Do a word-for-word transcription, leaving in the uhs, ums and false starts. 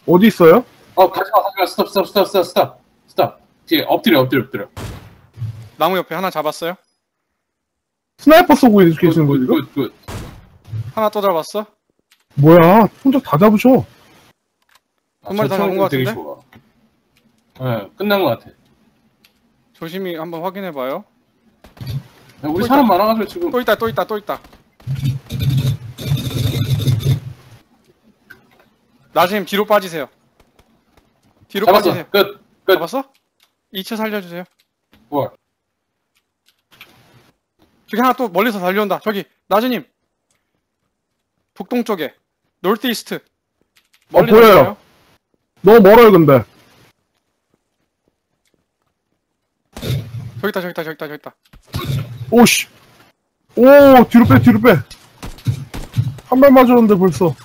어디 있어요? 어, 가지마, 가지마. 스톱, 스톱, 스톱, 스톱, 스톱. 스톱. 뒤에 엎드려, 엎드려, 엎드려. 나무 옆에 하나 잡았어요? 스나이퍼 쏘고 계시는 굿, 거지? 굿, 굿. 하나 또 잡았어? 뭐야, 혼자 다 잡으셔. 한 마리 다 잡은 것 되게 같은데? 좋아. 네, 끝난 것 같아. 조심히 한번 확인해봐요. 야, 우리 또 사람 있다. 많아가지고 지금. 또 있다 또 있다 또 있다. 나지님 뒤로 빠지세요. 뒤로 잡았어. 빠지세요. 끝. 끝. 잡았어? 이 차 살려주세요. 뭘? 저기 하나 또 멀리서 달려온다. 저기 나지님 북동쪽에 노스 이스트 멀리 어, 보여요. 달려요. 너무 멀어요, 근데. 저기 있다 저기 있다 저기 있다 저기 있다. 오씨. 오, 뒤로 빼, 뒤로 빼. 한 발 맞았는데 벌써.